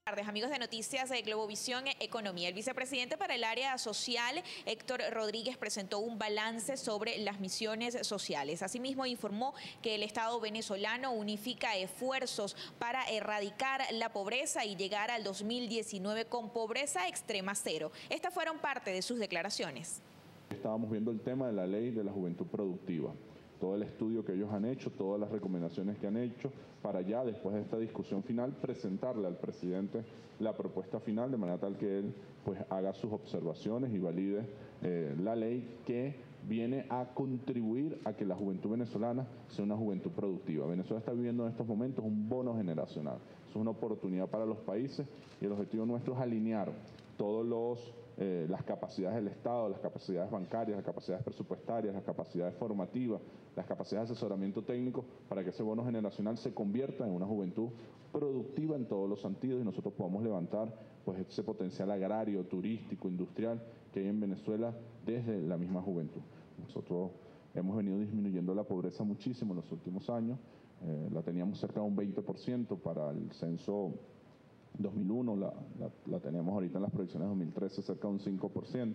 Buenas tardes, amigos de Noticias de Globovisión Economía. El vicepresidente para el área social, Héctor Rodríguez, presentó un balance sobre las misiones sociales. Asimismo, informó que el Estado venezolano unifica esfuerzos para erradicar la pobreza y llegar al 2019 con pobreza extrema cero. Estas fueron parte de sus declaraciones. Estábamos viendo el tema de la ley de la juventud productiva. Todo el estudio que ellos han hecho, todas las recomendaciones que han hecho, para ya después de esta discusión final presentarle al presidente la propuesta final de manera tal que él pues haga sus observaciones y valide la ley que viene a contribuir a que la juventud venezolana sea una juventud productiva. Venezuela está viviendo en estos momentos un bono generacional. Es una oportunidad para los países y el objetivo nuestro es alinear todos las capacidades del Estado, las capacidades bancarias, las capacidades presupuestarias, las capacidades formativas, las capacidades de asesoramiento técnico para que ese bono generacional se convierta en una juventud productiva en todos los sentidos y nosotros podamos levantar pues ese potencial agrario, turístico, industrial que hay en Venezuela desde la misma juventud. Nosotros hemos venido disminuyendo la pobreza muchísimo en los últimos años, la teníamos cerca de un 20% para el censo 2001, la tenemos ahorita en las proyecciones de 2013 cerca de un 5%.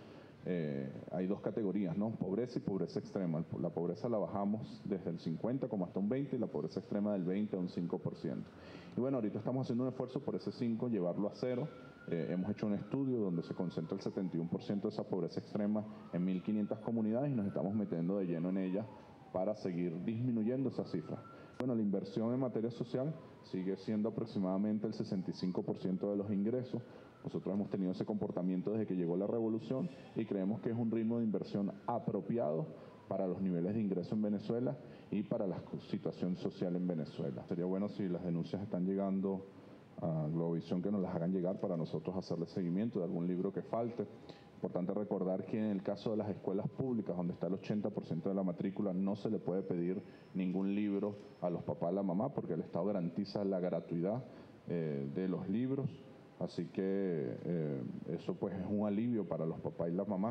Hay dos categorías, ¿no? Pobreza y pobreza extrema. La pobreza la bajamos desde el 50 como hasta un 20 y la pobreza extrema del 20 a un 5%. Y bueno, ahorita estamos haciendo un esfuerzo por ese 5, llevarlo a 0. Hemos hecho un estudio donde se concentra el 71% de esa pobreza extrema en 1.500 comunidades y nos estamos metiendo de lleno en ella para seguir disminuyendo esa cifra. Bueno, la inversión en materia social sigue siendo aproximadamente el 65% de los ingresos. Nosotros hemos tenido ese comportamiento desde que llegó la revolución y creemos que es un ritmo de inversión apropiado para los niveles de ingreso en Venezuela y para la situación social en Venezuela. Sería bueno si las denuncias están llegando a Globovisión que nos las hagan llegar para nosotros hacerle seguimiento de algún libro que falte. Importante recordar que en el caso de las escuelas públicas, donde está el 80% de la matrícula, no se le puede pedir ningún libro a los papás y la mamá porque el Estado garantiza la gratuidad de los libros. Así que eso pues es un alivio para los papás y las mamás.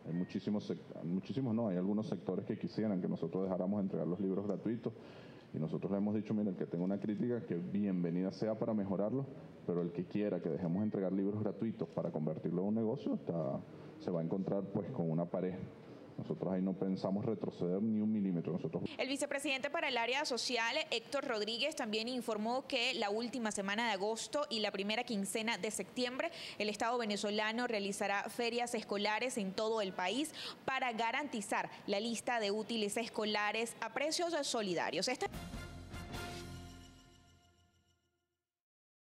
Hay algunos sectores que quisieran que nosotros dejáramos de entregar los libros gratuitos. Y nosotros le hemos dicho, mira, el que tenga una crítica, que bienvenida sea para mejorarlo, pero el que quiera que dejemos de entregar libros gratuitos para convertirlo en un negocio, se va a encontrar pues con una pared. Nosotros ahí no pensamos retroceder ni un milímetro. El vicepresidente para el área social, Héctor Rodríguez, también informó que la última semana de agosto y la primera quincena de septiembre, el Estado venezolano realizará ferias escolares en todo el país para garantizar la lista de útiles escolares a precios solidarios.